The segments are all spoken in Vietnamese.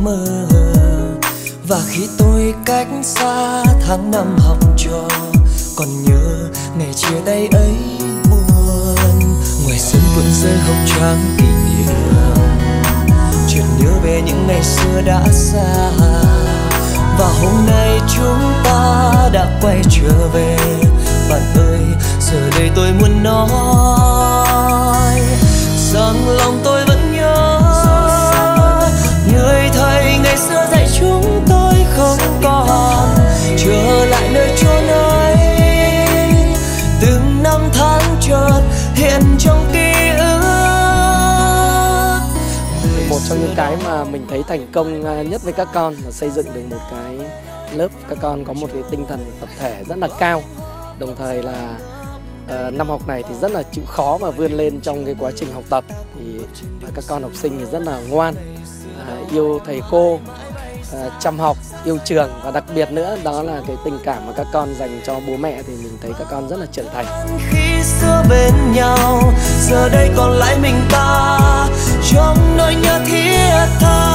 mơ. Và khi tôi cách xa tháng năm học trò, còn nhớ ngày chia tay ấy buồn. Ngoài sân vườn rơi hồng trắng kỷ niệm, chợt nhớ về những ngày xưa đã xa. Và hôm nay chúng ta đã quay trở về. Bạn ơi, giờ đây tôi muốn nói rằng lòng tôi vẫn nhớ người thầy ngày xưa dạy chúng tôi không còn trở lại nơi chốn ấy. Từng năm tháng chợt hiện trong ký ức. Một trong những cái mà mình thấy thành công nhất với các con là xây dựng được một cái lớp các con có một cái tinh thần tập thể rất là cao. Đồng thời là năm học này thì rất là chịu khó và vươn lên trong cái quá trình học tập. Thì các con học sinh thì rất là ngoan, yêu thầy cô, chăm học, yêu trường, và đặc biệt nữa đó là cái tình cảm mà các con dành cho bố mẹ thì mình thấy các con rất là trưởng thành. Khi xưa bên nhau, giờ đây còn lại mình ta trong nỗi nhớ thiết tha.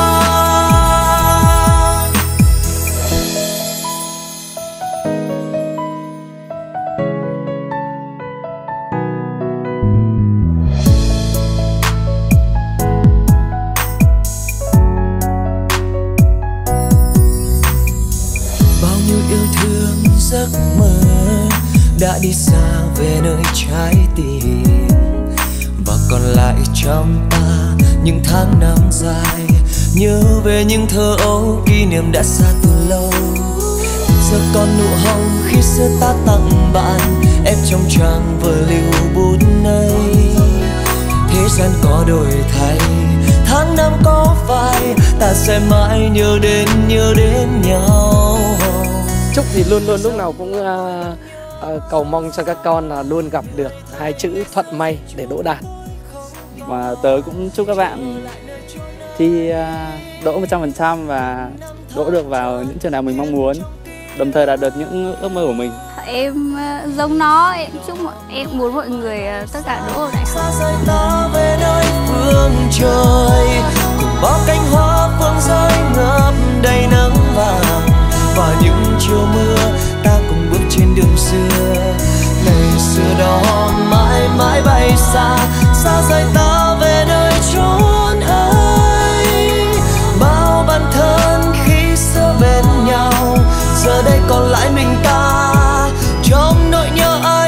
Giấc mơ đã đi xa về nơi trái tim, và còn lại trong ta những tháng năm dài. Nhớ về những thơ ấu, kỷ niệm đã xa từ lâu. Giờ còn nụ hồng khi xưa ta tặng bạn, em trong trang vở lưu bút này. Thế gian có đổi thay, tháng năm có phai, ta sẽ mãi nhớ đến nhau. Chúc thì luôn luôn lúc nào cũng cầu mong cho các con là luôn gặp được hai chữ thuận may để đỗ đạt. Và tớ cũng chúc các bạn thi đỗ 100% và đỗ được vào những trường nào mình mong muốn, đồng thời đạt được những ước mơ của mình. Em giống nó, em muốn mọi người tất cả đỗ ở đại học. Ta về nơi phương trời, cùng bao cánh hoa phương rơi ngập đầy nắng vàng. Và những chiều mưa ta cùng bước trên đường xưa, ngày xưa đó mãi mãi bay xa, xa rời ta về nơi chốn ấy. Bao bản thân khi xưa bên nhau, giờ đây còn lại mình ta trong nỗi nhớ ấy.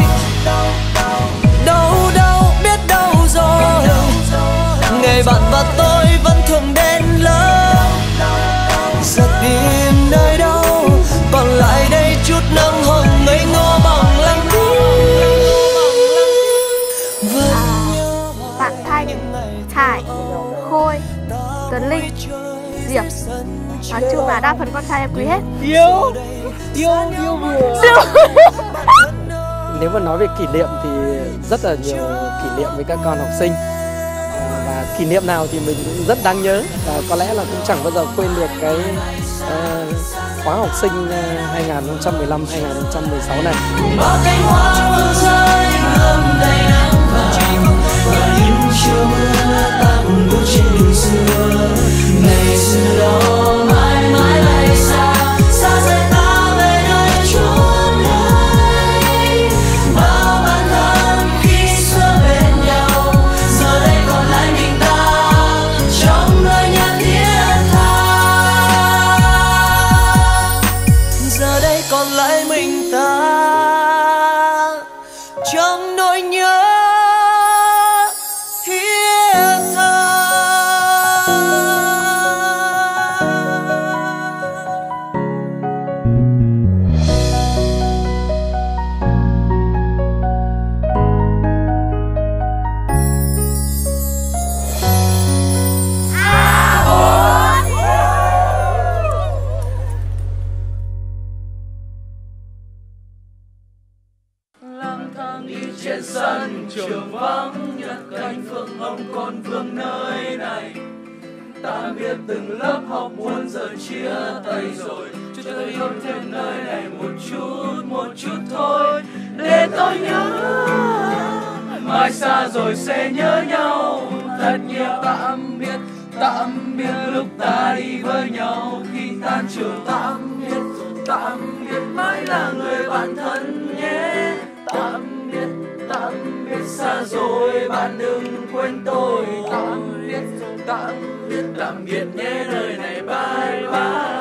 Đâu biết đâu rồi, ngày bạn và tôi vẫn thường đến lớp. Giờ tìm nơi đâu còn lại đây chút nắng hồng ngây ngô bằng lăng Bạn Thanh, Hải, Khôi, Tuấn Linh, Diệp. Nói chung là đa phần con trai em quý hết. Yêu vừa. Nếu mà nói về kỷ niệm thì rất là nhiều kỷ niệm với các con học sinh. Và kỷ niệm nào thì mình cũng rất đáng nhớ, và có lẽ là cũng chẳng bao giờ quên được cái khóa học sinh 2015-2016 này. Bao cánh hoa phương rơi ngập đầy nắng vàng, và những chiều mưa ta cùng bước trên đường xưa. Ngày xưa đó mãi mãi bay xa, xa rời ta về nơi chốn ấy. Bao bản thân khi xưa bên nhau, giờ đây còn lại mình ta trong nỗi nhớ thiết tha. Giờ đây còn lại mình ta trong nỗi nhớ thiết tha. Lang thang đi trên sân trường vắng, nhặt cánh phượng hồng còn vương nơi này. Ta biết từng lớp học muốn giờ chia tay rồi, cho tôi yêu thêm nơi này một chút thôi, để tôi nhớ. Mai xa rồi sẽ nhớ nhau thật nhiều. Tạm biệt biệt lúc ta đi với nhau khi tan trường. Tạm biệt mãi là người bạn thân nhé. Tạm biệt xa rồi bạn đừng quên tôi. Tạm biệt nhé nơi này, bye bye.